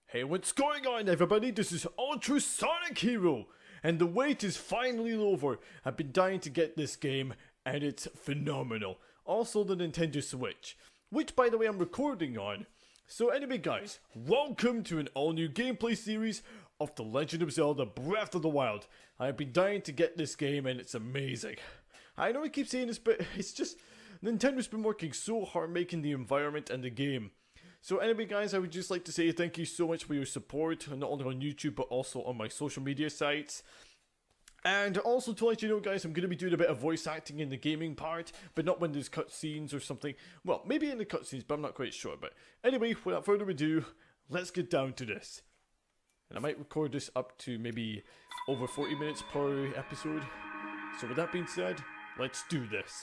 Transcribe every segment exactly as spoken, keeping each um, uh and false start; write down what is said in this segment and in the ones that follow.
Hey, what's going on everybody? This is UltraSonicHero, and the wait is finally over. I've been dying to get this game, and it's phenomenal. Also the Nintendo Switch, which by the way I'm recording on. So anyway guys, welcome to an all new gameplay series of The Legend of Zelda Breath of the Wild. I've been dying to get this game and it's amazing. I know I keep saying this, but it's just, Nintendo's been working so hard making the environment and the game. So anyway guys, I would just like to say thank you so much for your support, not only on YouTube but also on my social media sites. And also to let you know guys, I'm going to be doing a bit of voice acting in the gaming part, but not when there's cutscenes or something. Well, maybe in the cutscenes, but I'm not quite sure. But anyway, without further ado, let's get down to this. And I might record this up to maybe over forty minutes per episode. So with that being said, let's do this.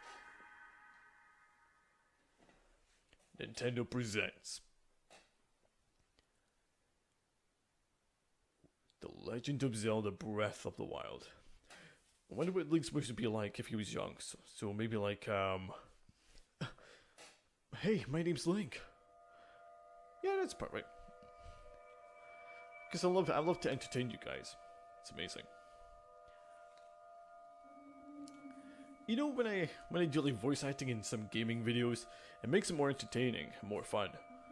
Nintendo presents The Legend of Zelda Breath of the Wild. I wonder what Link's supposed to be like if he was young. So, so maybe like, um... hey, my name's Link. Yeah, that's perfect. Because I love, I love to entertain you guys. It's amazing. You know, when I when I do like voice acting in some gaming videos, it makes it more entertaining, more fun.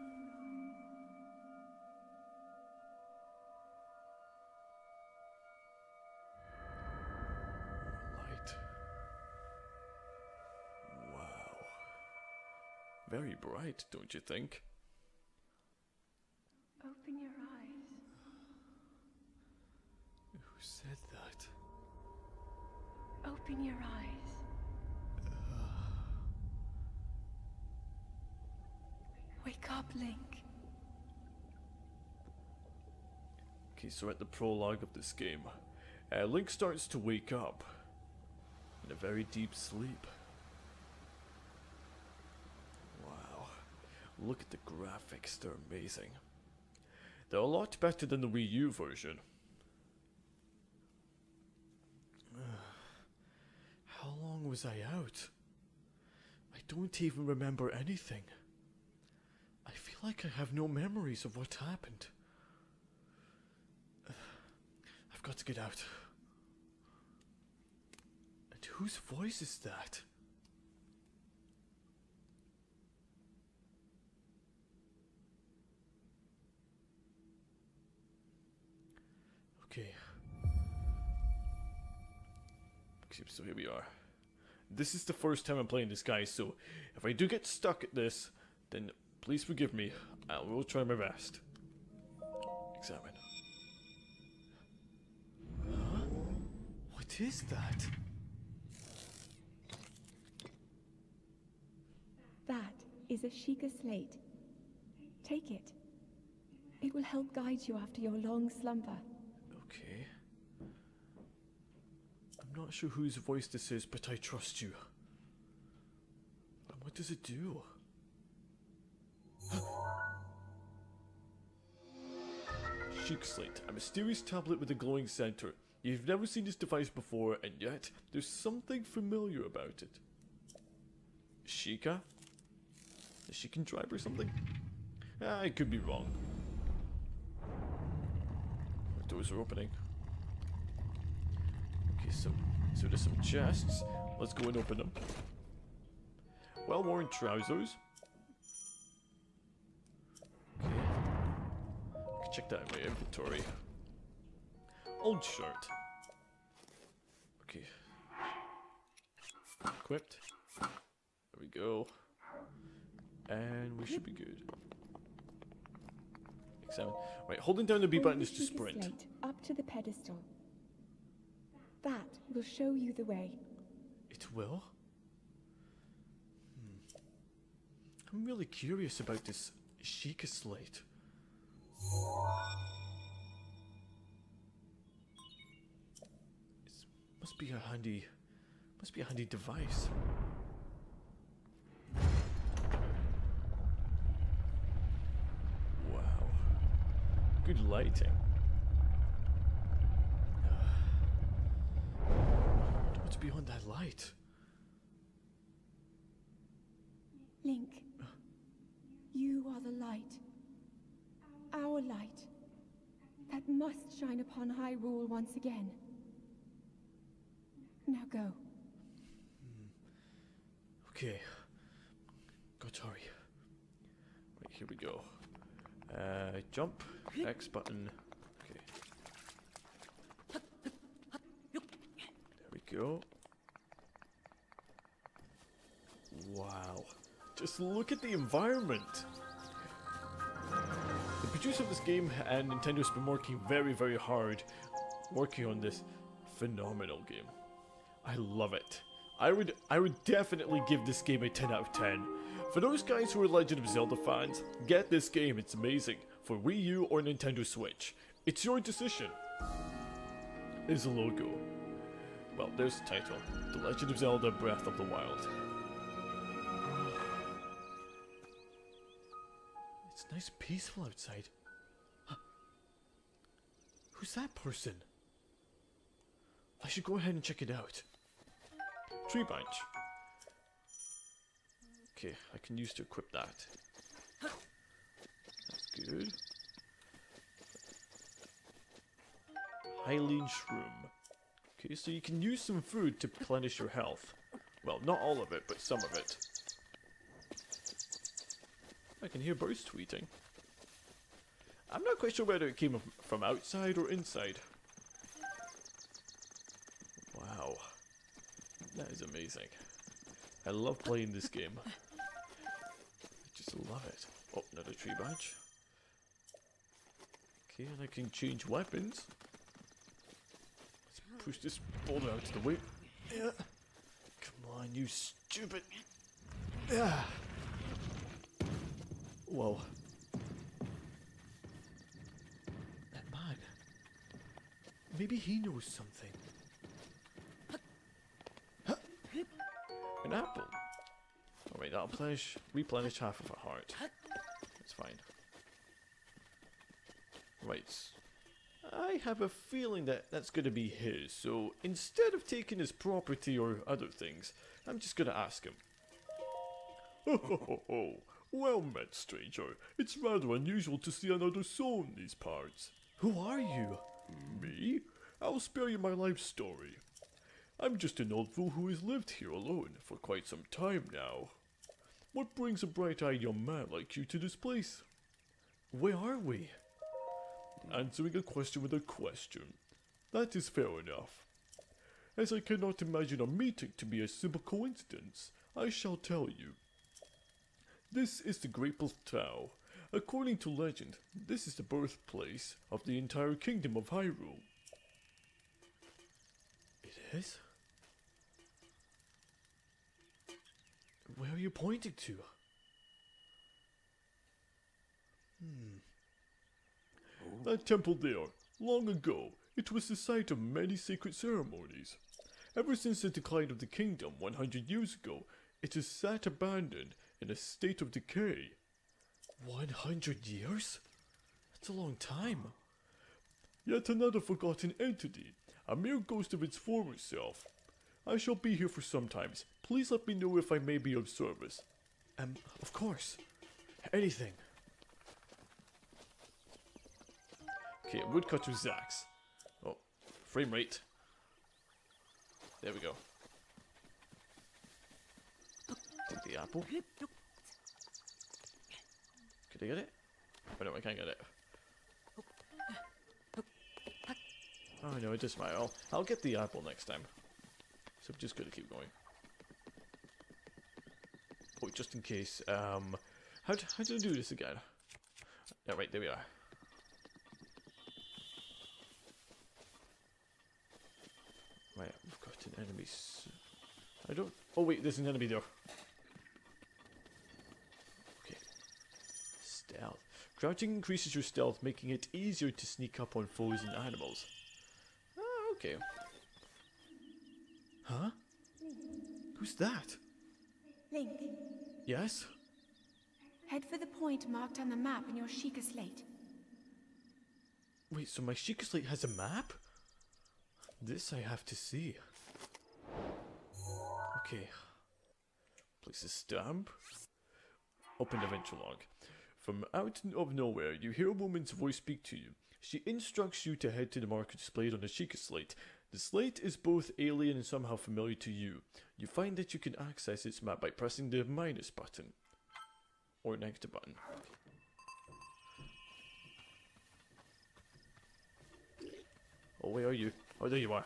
Light. Wow. Very bright, don't you think? Open your eyes. Who said that? Open your eyes. Wake up, Link. Okay, so at the prologue of this game, uh, Link starts to wake up in a very deep sleep. Wow, look at the graphics, they're amazing. They're a lot better than the Wii U version. How long was I out? I don't even remember anything. I feel like I have no memories of what happened. I've got to get out. And whose voice is that? Okay. So here we are. This is the first time I'm playing this, guys, so if I do get stuck at this, then please forgive me. I will try my best. Examine. Huh? What is that? That is a Sheikah slate. Take it. It will help guide you after your long slumber. Okay. I'm not sure whose voice this is, but I trust you. And what does it do? Sheikah Slate, a mysterious tablet with a glowing center. You've never seen this device before, and yet there's something familiar about it. Sheikah? Is she can drive or something? Ah, I could be wrong. The doors are opening. Okay, so so there's some chests. Let's go and open them. Well-worn trousers. Check that in my inventory. Old shirt. Okay. Equipped. There we go. And we should be good. Examine. Right, holding down the B button is to sprint. Slate up to the pedestal. That will show you the way. It will? Hmm. I'm really curious about this Sheikah Slate. It must be a handy, must be a handy device. Wow, good lighting. What's beyond that light? Link, you are the light. Our light that must shine upon Hyrule once again. Now go. Okay. Got to hurry. Right, here we go. Uh, jump. X button. Okay. There we go. Wow. Just look at the environment. The producer of this game and Nintendo's been working very, very hard working on this phenomenal game. I love it. I would I would definitely give this game a ten out of ten. For those guys who are Legend of Zelda fans, get this game, it's amazing. For Wii U or Nintendo Switch, it's your decision. There's a logo. Well, there's the title. The Legend of Zelda Breath of the Wild. It's nice and peaceful outside. Huh. Who's that person? I should go ahead and check it out. Tree branch. Okay, I can use to equip that. That's good. Hylian Shroom. Okay, so you can use some food to replenish your health. Well, not all of it, but some of it. I can hear birds tweeting. I'm not quite sure whether it came from outside or inside. Wow. That is amazing. I love playing this game. I just love it. Oh, another tree branch. Okay, and I can change weapons. Let's push this boulder out of the way. Yeah. Come on, you stupid. Yeah. Whoa. That man. Maybe he knows something. An apple. Alright, that'll replenish, replenish half of a heart. That's fine. Right. I have a feeling that that's going to be his, so instead of taking his property or other things, I'm just going to ask him. Ho ho ho ho. Well met, stranger. It's rather unusual to see another soul in these parts. Who are you? Me? I'll spare you my life story. I'm just an old fool who has lived here alone for quite some time now. What brings a bright-eyed young man like you to this place? Where are we? Answering a question with a question. That is fair enough. As I cannot imagine our meeting to be a simple coincidence, I shall tell you. This is the Grateful Tower. According to legend, this is the birthplace of the entire kingdom of Hyrule. It is? Where are you pointing to? Hmm. That temple there, long ago, it was the site of many sacred ceremonies. Ever since the decline of the kingdom one hundred years ago, it has sat abandoned in a state of decay. one hundred years? That's a long time. Yet another forgotten entity, a mere ghost of its former self. I shall be here for some time. Please let me know if I may be of service. Um, of course. Anything. Okay, woodcutter's axe. Oh, frame rate. There we go. Take the apple. Could I get it? Oh no, I can't get it. Oh no, it doesn't matter. I'll, I'll get the apple next time. So I'm just gonna keep going. Oh, just in case. Um, how do, how do I do this again? Yeah, right, there we are. Right, we've got an enemy. I don't. Oh wait, there's an enemy there. Okay. Stealth. Crouching increases your stealth, making it easier to sneak up on foes and animals. Ah, okay. Huh? Who's that? Link, Yes? head for the point marked on the map in your Sheikah slate. Wait, so my Sheikah slate has a map? This I have to see. Okay. Place a stamp. Open adventure log. From out of nowhere, you hear a woman's voice speak to you. She instructs you to head to the marker displayed on the Sheikah slate. The slate is both alien and somehow familiar to you. You find that you can access its map by pressing the minus button. Or negative button. Oh, where are you? Oh, there you are.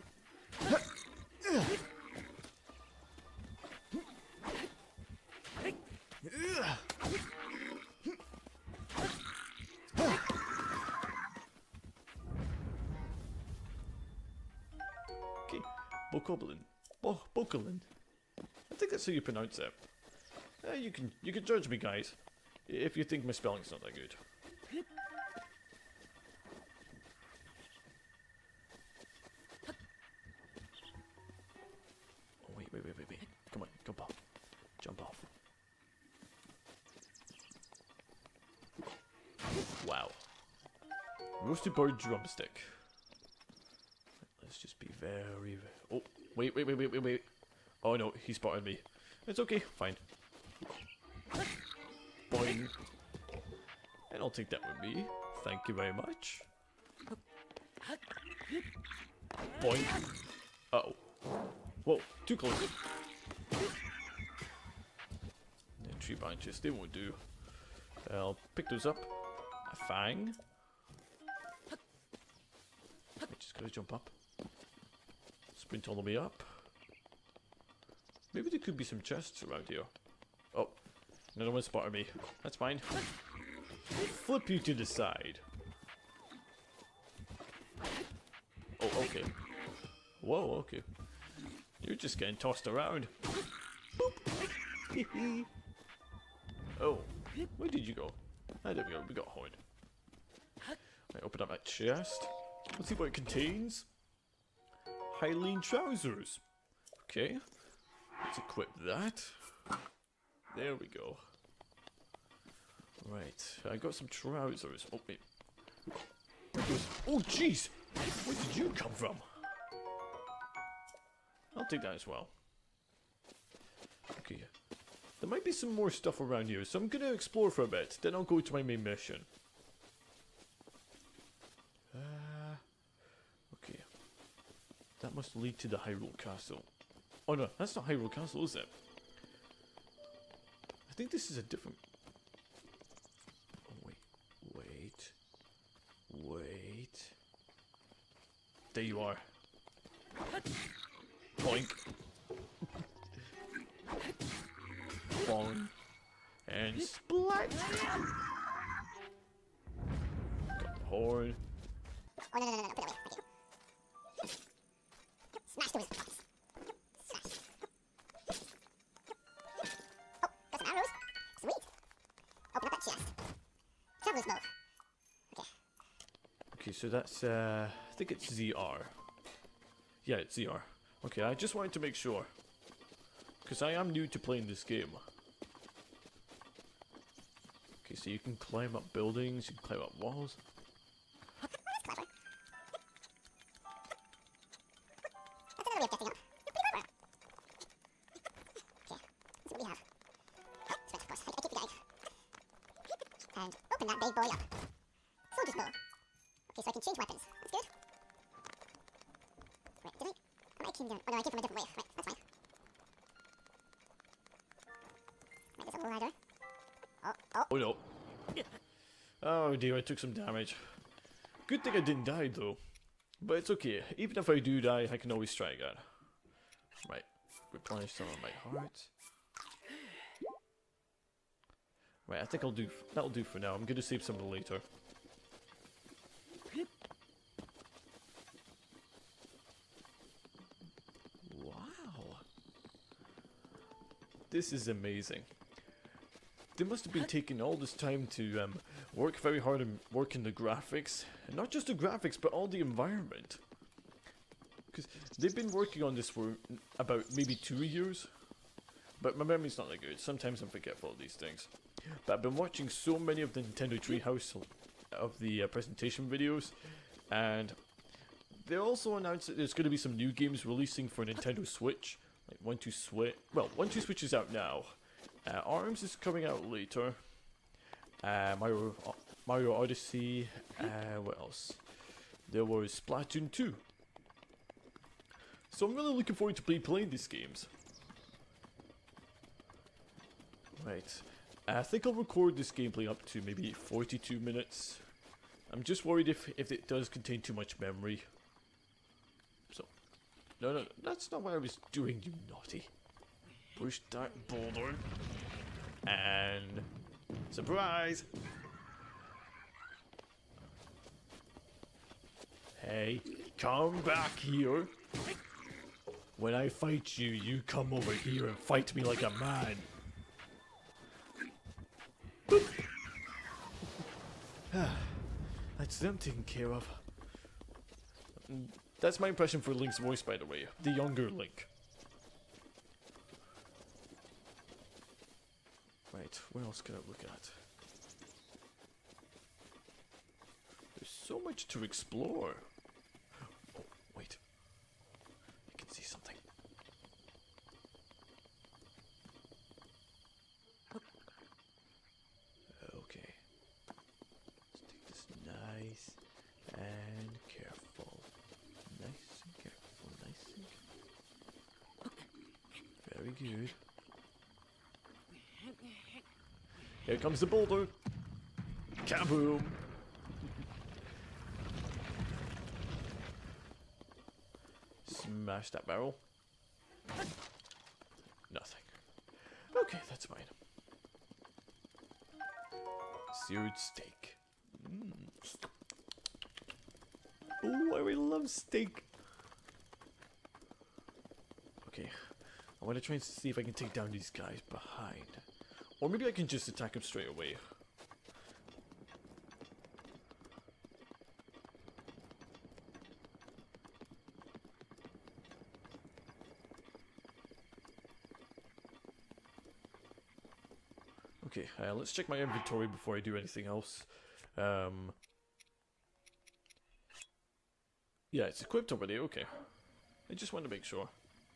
Okay, Bokoblin. Bo Bokolin. I think that's how you pronounce it. Uh, you can you can judge me, guys, if you think my spelling's not that good. Oh wait, wait, wait, wait, wait! Come on, jump off, jump off. Wow. Roasted bird drumstick. Let's just be very, very... Oh, wait, wait, wait, wait, wait, wait. Oh no, he spotted me. It's okay, fine. Boing. And I'll take that with me. Thank you very much. Boing. Uh-oh. Whoa, too close. The tree branches, they won't do. I'll pick those up. A fang. I just gotta jump up. Sprint all the way up. Maybe there could be some chests around here. Oh, another one spotted me. That's fine. Flip you to the side. Oh, okay. Whoa, okay. You're just getting tossed around. Boop. Oh, where did you go? Ah, there we go. We got a horn. I open up that chest. Let's see what it contains. High lean trousers. Okay. Let's equip that. There we go. Right. I got some trousers. Oh, wait. Oh, jeez! Where did you come from? I'll take that as well. Okay. There might be some more stuff around here, so I'm gonna explore for a bit. Then I'll go to my main mission. Uh, okay. That must lead to the Hyrule Castle. Oh no, that's not Hyrule Castle, is it? I think this is a different... Oh, wait. Wait. Wait. There you are. Boink. Boing. And splat! Got the horn. Oh, no, no, no, no, put it away. Thank you. Smash those pots. Smash. Oh, got some arrows. Sweet. Open up that chest. Traveler's mode. Okay. Okay, so that's, uh, I think it's Z R. Yeah, it's Z R. Okay, I just wanted to make sure. Because I am new to playing this game. Okay, so you can climb up buildings, you can climb up walls. That's clever. That's another way of getting up. You're pretty clever. Okay, let's see what we have. Oh, switch, of course. I, I keep the guide. And open that big boy up. Soldier's bow. Okay, so I can change weapons. That's good. Wait, did I? I might have came down. Oh no, I came from a different way. Right, that's fine. Right, there's a ladder. Oh, oh. Oh no. Oh dear, I took some damage. Good thing I didn't die though. But it's okay. Even if I do die, I can always try again. Right. Replenish some of my hearts. Right, I think I'll do... That'll do for now. I'm gonna save some of it later. Wow. This is amazing. They must have been taking all this time to um, work very hard and work in the graphics. And not just the graphics, but all the environment. Because they've been working on this for about maybe two years. But my memory's not that good. Sometimes I'm forgetful of these things. But I've been watching so many of the Nintendo Treehouse of the uh, presentation videos. And they also announced that there's going to be some new games releasing for Nintendo Switch. Like one two Switch. Well, one two Switch is out now. Uh, ARMS is coming out later, Uh, Mario, uh, Mario Odyssey. Uh, what else? There was Splatoon two. So I'm really looking forward to play playing these games. Right. I think I'll record this gameplay up to maybe forty-two minutes. I'm just worried if, if it does contain too much memory. So, no, no, that's not what I was doing, you naughty. Push that boulder. And, surprise! Hey, come back here. When I fight you, you come over here and fight me like a man. That's them taken care of. That's my impression for Link's voice, by the way. The younger Link. Right, what else can I look at? There's so much to explore. Oh, wait. I can see something. Okay. Let's take this nice and careful. Nice and careful, nice and careful. Very good. Here comes the boulder. Kaboom! Smash that barrel. Nothing. Okay, that's fine. Seared steak. Mm. Oh, I really love steak. Okay, I want to try and see if I can take down these guys behind. Or maybe I can just attack them straight away. Okay, uh, let's check my inventory before I do anything else. Um, yeah, it's equipped already, okay. I just wanted to make sure.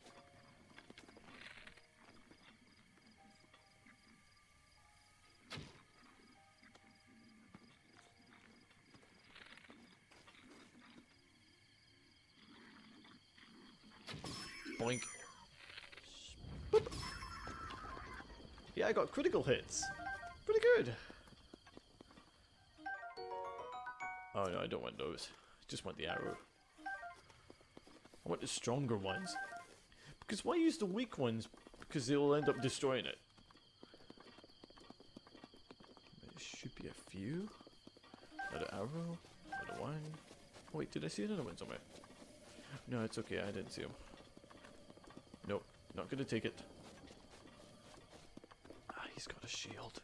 Boink. Boop. Yeah, I got critical hits. Pretty good. Oh no, I don't want those. I just want the arrow. I want the stronger ones. Because why use the weak ones? Because they'll end up destroying it. There should be a few. Another arrow. Another one. Oh, wait, did I see another one somewhere? No, it's okay, I didn't see him. Nope, not gonna take it. Ah, he's got a shield.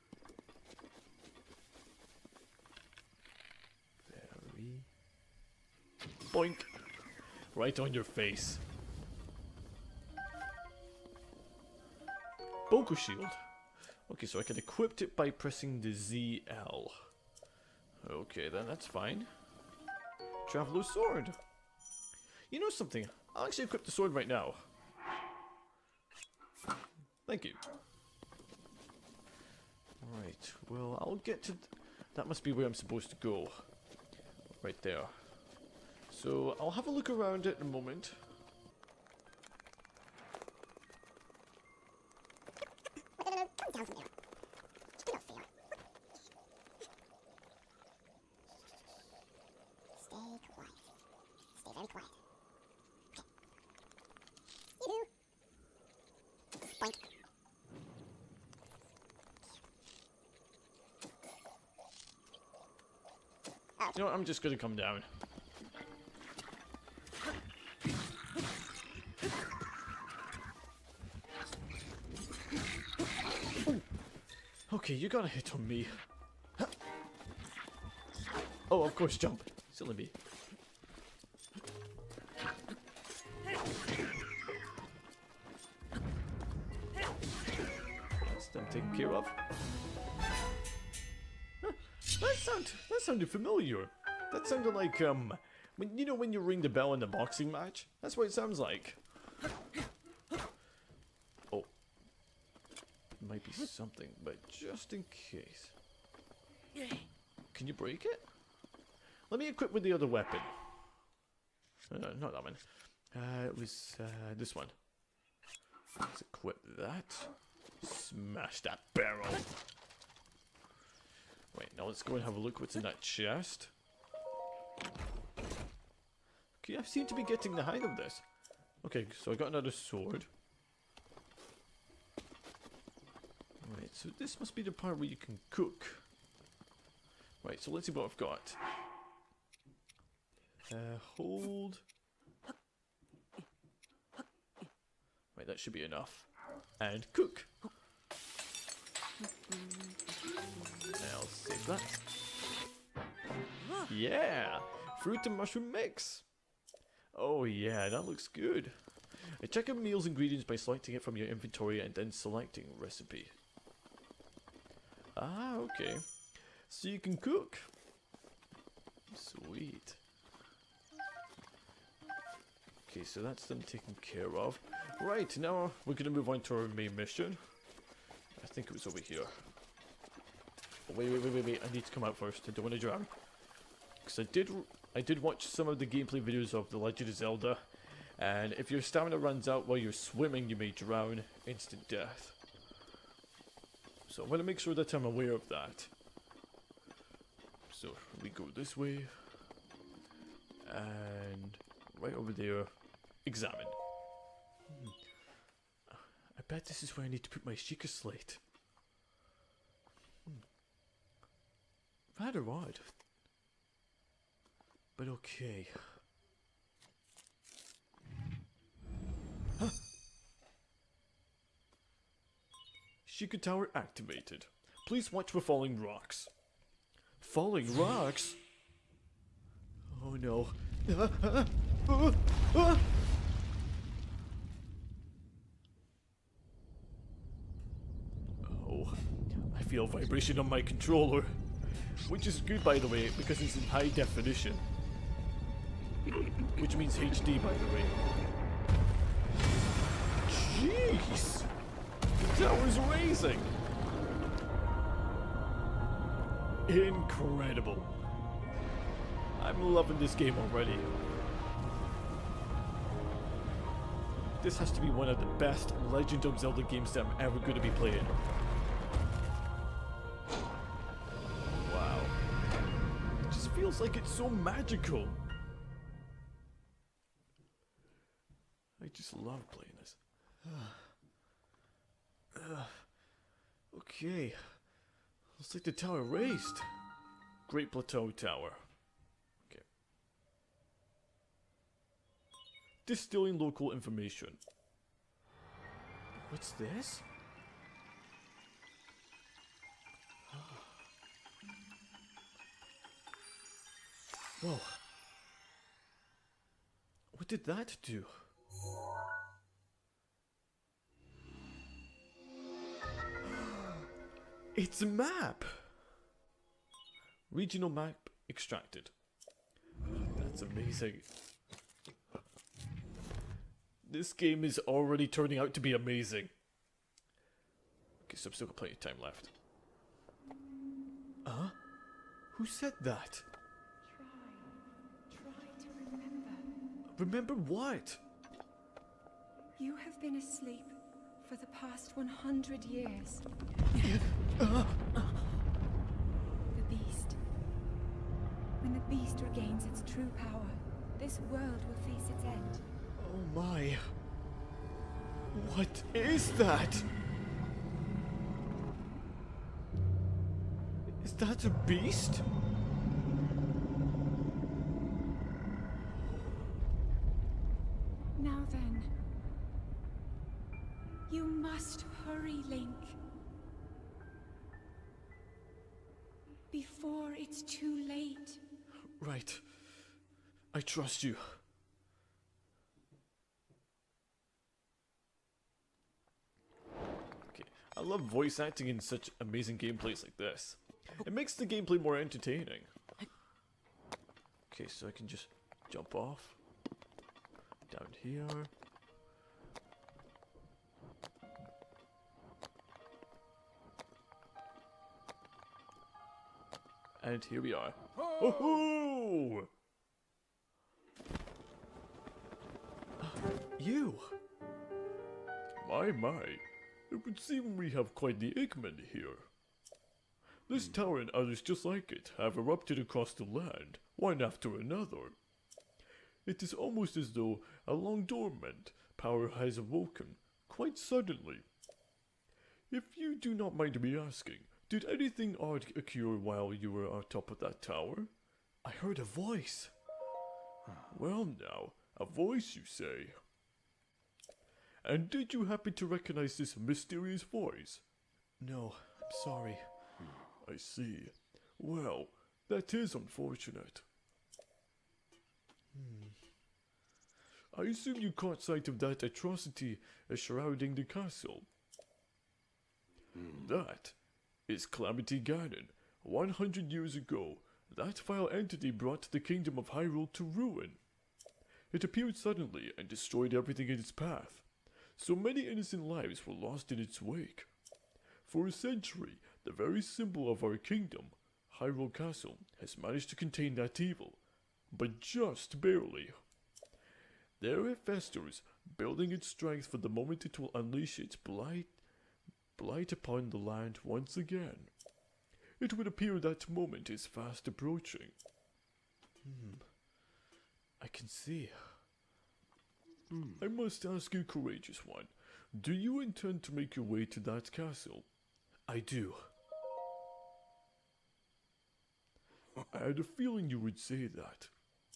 Very... Boink! Right on your face. Boko shield. Okay, so I can equip it by pressing the Z L. Okay, then that's fine. Traveler's sword. You know something? I'll actually equip the sword right now. Thank you. Right, well, I'll get to... Th that must be where I'm supposed to go. Right there. So, I'll have a look around it in a moment. No, no, no, come down from there. It's not fair. Stay quiet. Stay very quiet. Okay. You do. Boink. Oh. You know what, I'm just gonna come down. Okay, you got a hit on me. Oh, of course, jump. Silly me. That's them taken care of. Huh, that sound that sounded familiar. That sounded like um, when you know when you ring the bell in a boxing match. That's what it sounds like. Oh. Might be something, but just in case. Can you break it? Let me equip with the other weapon. Uh, not that one. Uh, it was uh, this one. Let's equip that. Smash that barrel. Wait, now let's go and have a look what's in that chest. Okay, I seem to be getting the hang of this. Okay, so I got another sword. Right, so this must be the part where you can cook. Right, so let's see what I've got. Uh, hold. Right, that should be enough. And cook. I'll save that. Yeah! Fruit and mushroom mix. Oh yeah, that looks good. Uh, check out meal's ingredients by selecting it from your inventory and then selecting recipe. Ah, okay. So you can cook. Sweet. Okay, so that's then taken care of. Right, now we're going to move on to our main mission. I think it was over here. Oh, wait, wait, wait, wait, wait. I need to come out first. I don't want to drown. Because I did, I did watch some of the gameplay videos of The Legend of Zelda. And if your stamina runs out while you're swimming, you may drown. Instant death. So I want to make sure that I'm aware of that. So we go this way. And right over there. Examine. Hmm. I bet this is where I need to put my Sheikah slate. Hmm. Rather odd. But okay. Huh. Sheikah Tower activated. Please watch for falling rocks. Falling rocks? Oh no. Ah, ah, ah, ah. Oh, I feel vibration on my controller. Which is good, by the way, because it's in high definition. Which means H D, by the way. Jeez! The tower's raising! Incredible. I'm loving this game already. This has to be one of the best Legend of Zelda games that I'm ever going to be playing. Wow. It just feels like it's so magical. I just love playing this. uh, okay. Looks like the tower raised. Great Plateau Tower. Okay. Distilling local information. What's this? Whoa. What did that do? It's a map! Regional map extracted. That's amazing. This game is already turning out to be amazing. Okay, so I've still got plenty of time left. Huh? Who said that? Try. Try to remember. Remember what? You have been asleep for the past one hundred years. uh. The beast. When the beast regains its true power, this world will face its end. Oh my. What is that? Is that a beast? Now then, you must hurry, Link. Before it's too late. Right. I trust you. Okay, I love voice acting in such amazing gameplays like this. It makes the gameplay more entertaining. Okay, so I can just jump off. Down here. And here we are. Oh-ho! You! My, my. It would seem we have quite the Eggman here. This tower and others just like it have erupted across the land, one after another. It is almost as though a long dormant power has awoken, quite suddenly. If you do not mind me asking, did anything odd occur while you were on top of that tower? I heard a voice. Well now, a voice you say. And did you happen to recognize this mysterious voice? No, I'm sorry. I see. Well, that is unfortunate. Hmm. I assume you caught sight of that atrocity shrouding the castle. Hmm. That is Calamity Ganon. One hundred years ago, that vile entity brought the kingdom of Hyrule to ruin. It appeared suddenly and destroyed everything in its path. So many innocent lives were lost in its wake. For a century, the very symbol of our kingdom, Hyrule Castle, has managed to contain that evil, but just barely. There it festers, building its strength for the moment it will unleash its blight, blight upon the land once again. It would appear that moment is fast approaching. Hmm. I can see. Hmm. I must ask you, courageous one, do you intend to make your way to that castle? I do. I had a feeling you would say that.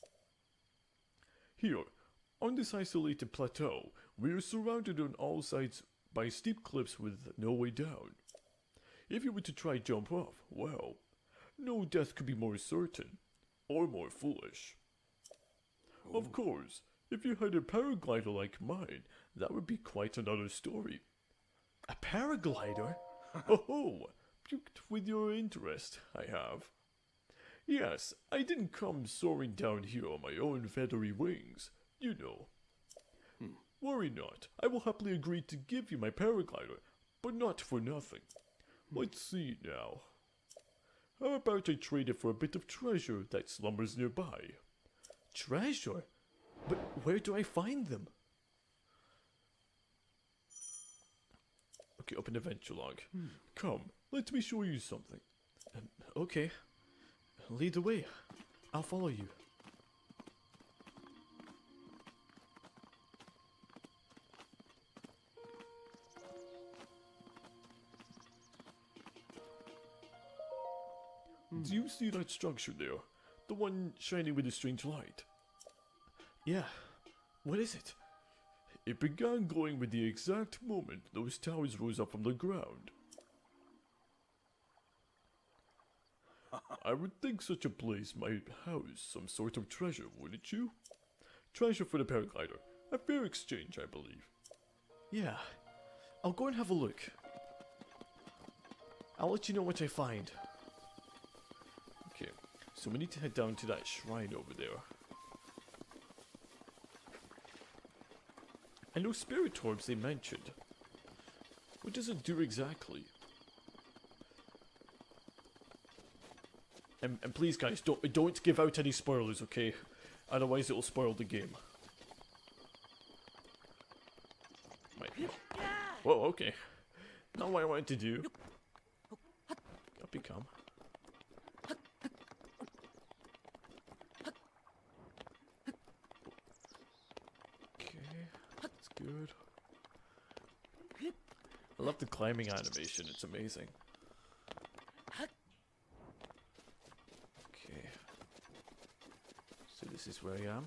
Here, on this isolated plateau, we are surrounded on all sides by steep cliffs with no way down. If you were to try jump off, well, no death could be more certain, or more foolish. Oh. Of course, if you had a paraglider like mine, that would be quite another story. A paraglider? Oh, piqued with your interest, I have. Yes, I didn't come soaring down here on my own feathery wings, you know. Hmm. Worry not, I will happily agree to give you my paraglider, but not for nothing. Let's see now. How about I trade it for a bit of treasure that slumbers nearby? Treasure? But where do I find them? Okay, open the adventure log. Hmm. Come, let me show you something. Um, okay. Lead the way. I'll follow you. Hmm. Do you see that structure there? The one shining with a strange light? Yeah. What is it? It began glowing with the exact moment those towers rose up from the ground. I would think such a place might house some sort of treasure, wouldn't you? Treasure for the paraglider. A fair exchange, I believe. Yeah. I'll go and have a look. I'll let you know what I find. Okay, so we need to head down to that shrine over there. And those spirit orbs they mentioned. What does it do exactly? And, and please guys, don't, don't give out any spoilers, okay? Otherwise it will spoil the game. Might be. Whoa, okay. Not what I wanted to do. Up you come. Okay, that's good. I love the climbing animation, it's amazing. So this is where I am.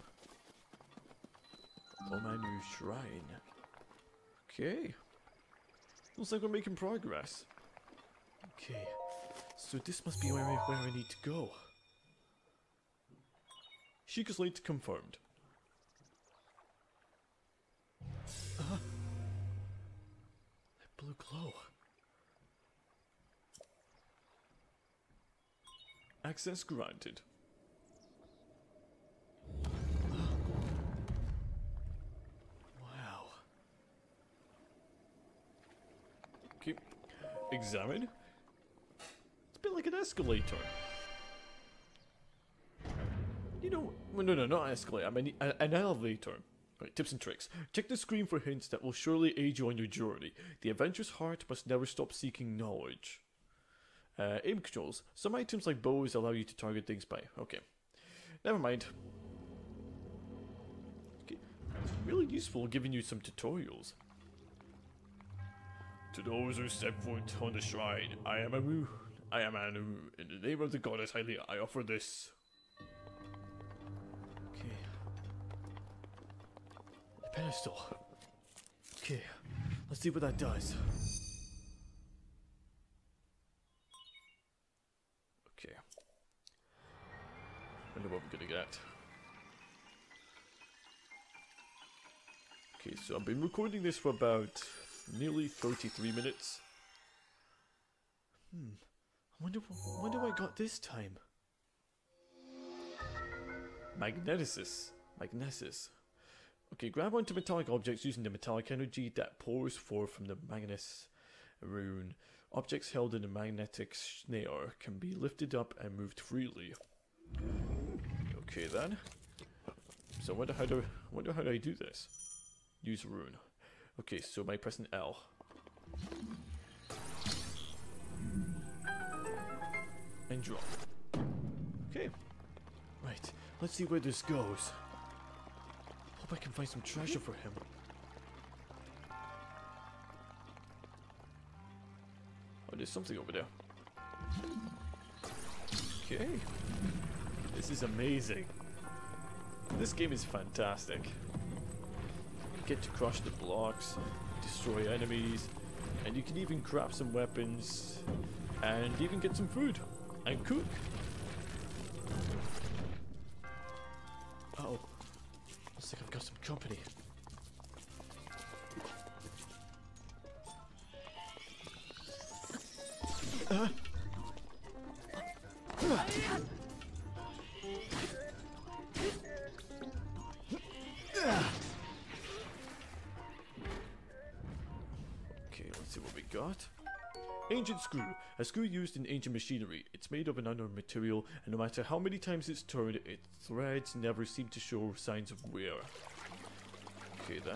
Oh, my new shrine. Okay. Looks like we're making progress. Okay. So this must be where I, where I need to go. Sheikah's Lake confirmed. Uh, that blue glow. Access granted. Okay, examine. It's a bit like an escalator. You know, well, no, no, not an escalator. I mean a, an elevator. Right, tips and tricks. Check the screen for hints that will surely aid you on your journey. The adventurous heart must never stop seeking knowledge. Uh, aim controls. Some items like bows allow you to target things by. Okay. Never mind. Okay. It's really useful giving you some tutorials. To those who step foot on the shrine, I am Amu. I am Anu. In the name of the goddess Hylia, I offer this. Okay. The pedestal. Okay. Let's see what that does. Okay. Wonder what we're gonna get. Okay, so I've been recording this for about nearly thirty-three minutes. Hmm. I wonder, I wonder what I got this time. Magnesis. Magnesis. Okay, grab onto metallic objects using the metallic energy that pours forth from the Magnus rune. Objects held in a magnetic snare can be lifted up and moved freely. Okay then. So I wonder how do I wonder how do I do this? Use rune. Okay, so by pressing L. And drop. Okay. Right, let's see where this goes. Hope I can find some treasure for him. Oh, there's something over there. Okay. This is amazing. This game is fantastic. You get to crush the blocks, destroy enemies, and you can even craft some weapons, and even get some food, and cook. Uh oh. Looks like I've got some company. Uh. Okay, let's see what we got. Ancient screw. A screw used in ancient machinery. It's made of an unknown material, and no matter how many times it's turned, its threads never seem to show signs of wear. Okay then.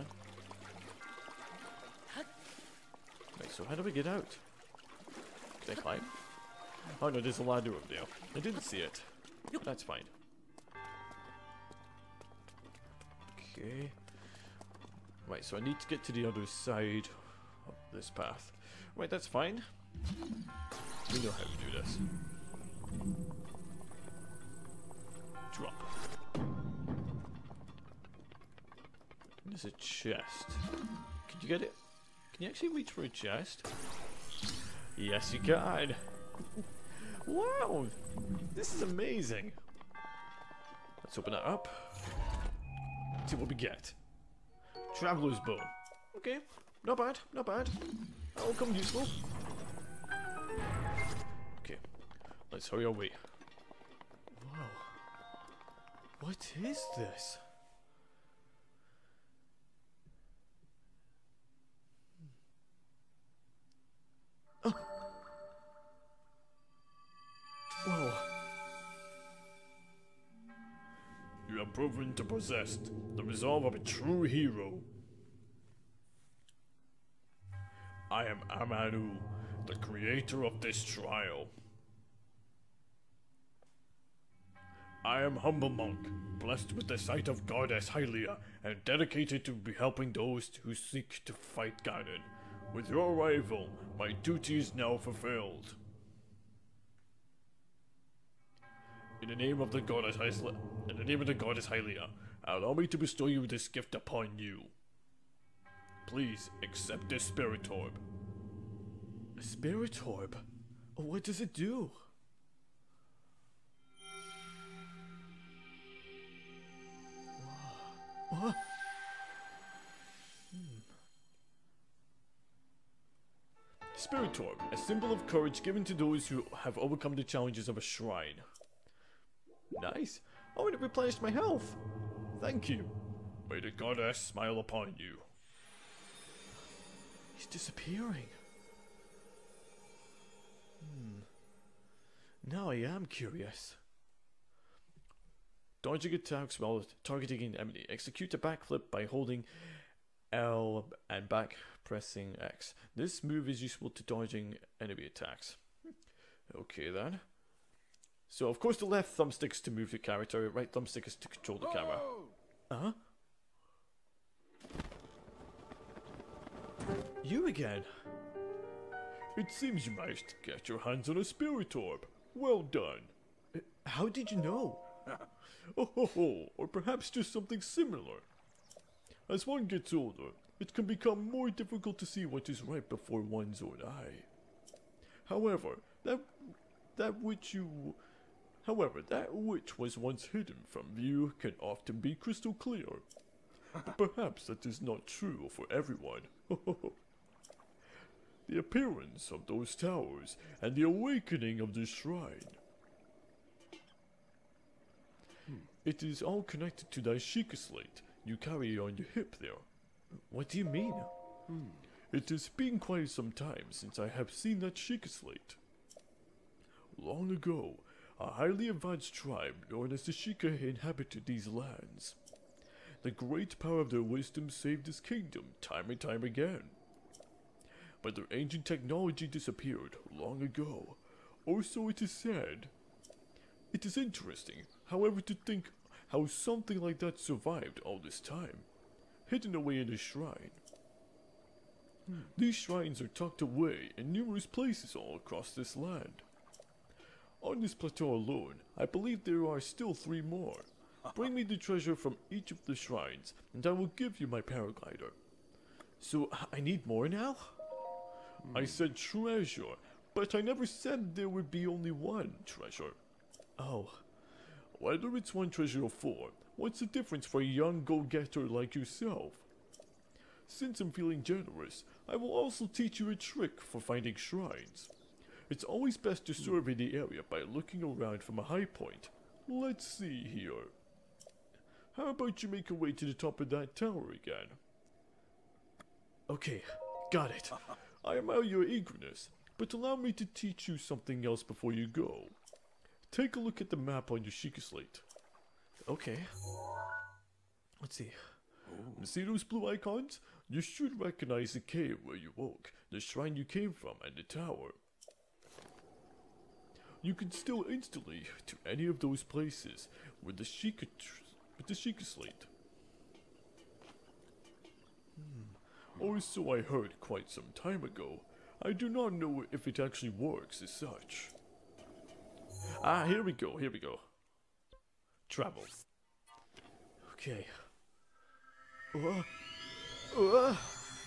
Right, so how do we get out? Can I climb? Oh no, there's a ladder over there. I didn't see it. That's fine. Okay. Right, so I need to get to the other side of this path. Right, that's fine. We know how to do this. Drop. There's a chest. Can you get it? Can you actually reach for a chest? Yes, you can. Wow, this is amazing. Let's open that up. See what we get. Traveler's bow. Okay, not bad, not bad. That'll come useful. Okay, let's hurry our way. Whoa. What is this? Oh. Whoa. You have proven to possess the resolve of a true hero. I am Amanu, the creator of this trial. I am humble monk, blessed with the sight of goddess Hylia, and dedicated to be helping those who seek to fight Ganon. With your arrival, my duty is now fulfilled. In the name of the goddess Hylia, in the name of the goddess Hylia, allow me to bestow you this gift upon you. Please accept this spirit orb. A spirit orb? What does it do? What? Hmm. Spirit orb, a symbol of courage given to those who have overcome the challenges of a shrine. Nice. Oh, and it replenished my health. Thank you. May the goddess smile upon you. He's disappearing. Hmm. Now I am curious. Dodging attacks while targeting an enemy. Execute a backflip by holding L and back pressing X. This move is useful to dodging enemy attacks. Okay then. So of course the left thumbstick is to move the character, right thumbstick is to control the camera. Uh-huh. You again? It seems you managed to get your hands on a spirit orb. Well done. Uh, how did you know? Oh ho ho, or perhaps just something similar. As one gets older, it can become more difficult to see what is right before one's own eye. However, that that which you however, that which was once hidden from view can often be crystal clear. But perhaps that is not true for everyone. The appearance of those towers and the awakening of the shrine. Hmm. It is all connected to that Sheikah slate you carry on your hip there. What do you mean? Hmm. It has been quite some time since I have seen that Sheikah slate. Long ago, a highly advanced tribe known as the Sheikah inhabited these lands. The great power of their wisdom saved this kingdom time and time again. But their ancient technology disappeared long ago, or so it is said. It is interesting, however, to think how something like that survived all this time, hidden away in a shrine. Hmm. These shrines are tucked away in numerous places all across this land. On this plateau alone, I believe there are still three more. Bring me the treasure from each of the shrines, and I will give you my paraglider. So, I need more now? I said treasure, but I never said there would be only one treasure. Oh. Whether it's one treasure or four, what's the difference for a young go-getter like yourself? Since I'm feeling generous, I will also teach you a trick for finding shrines. It's always best to survey the area by looking around from a high point. Let's see here. How about you make your way to the top of that tower again? Okay, got it. I admire your eagerness, but allow me to teach you something else before you go. Take a look at the map on your Sheikah slate. Okay. Let's see. Ooh. See those blue icons? You should recognize the cave where you woke, the shrine you came from, and the tower. You can still instantly to any of those places with the Sheikah, with the Sheikah slate. Hmm. Or so I heard quite some time ago. I do not know if it actually works as such. Ah, here we go, here we go. Travel. Okay. Uh, uh.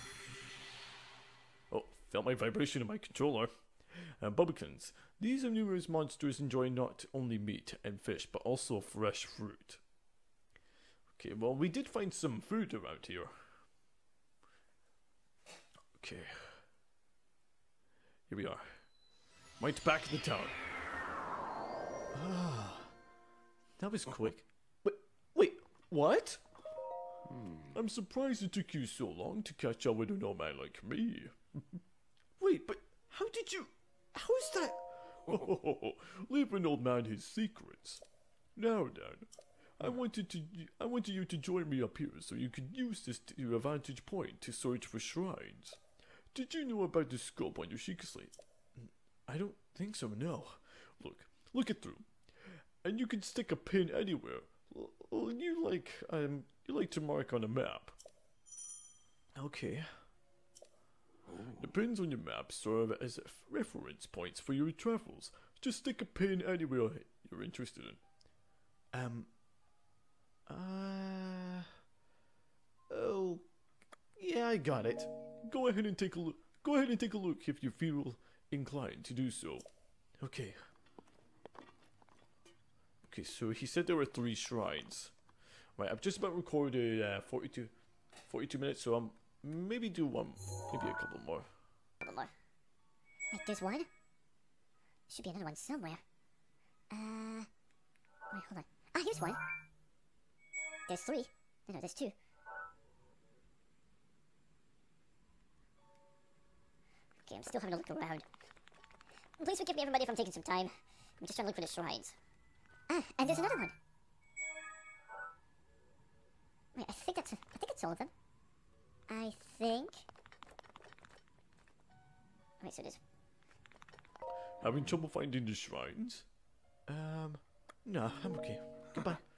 Oh, felt my vibration in my controller. Uh, Bubbikins. These are numerous monsters enjoy not only meat and fish, but also fresh fruit. Okay, well, we did find some food around here. Okay. Here we are. Right back in the town. Ah, that was quick. Wait, wait, what? Hmm. I'm surprised it took you so long to catch up with an old man like me. Wait, but how did you... How is that... Oh, leave an old man his secrets. Now then, I wanted to... I wanted you to join me up here so you could use this to your vantage point to search for shrines. Did you know about the scope on your Sheikah slate? I don't think so, no. Look, look it through. And you can stick a pin anywhere. L you like, um, you like to mark on a map. Okay. The pins on your map serve as reference points for your travels. Just stick a pin anywhere you're interested in. Um. Uh. Oh. Yeah, I got it. Go ahead and take a look. Go ahead and take a look if you feel inclined to do so. Okay. Okay, so he said there were three shrines. Right, I've just about recorded uh, forty-two, forty-two minutes, so I'm maybe do one, maybe a couple more. A couple more. Wait, there's one? Should be another one somewhere. Uh, wait, hold on. Ah, here's one. There's three. No, no, there's two. Okay, I'm still having a look around. Please forgive me, everybody, if I'm taking some time. I'm just trying to look for the shrines. Ah, and there's another one. it's all of them. I think... Wait, so there's... Having trouble finding the shrines? Um, no, I'm okay. Goodbye.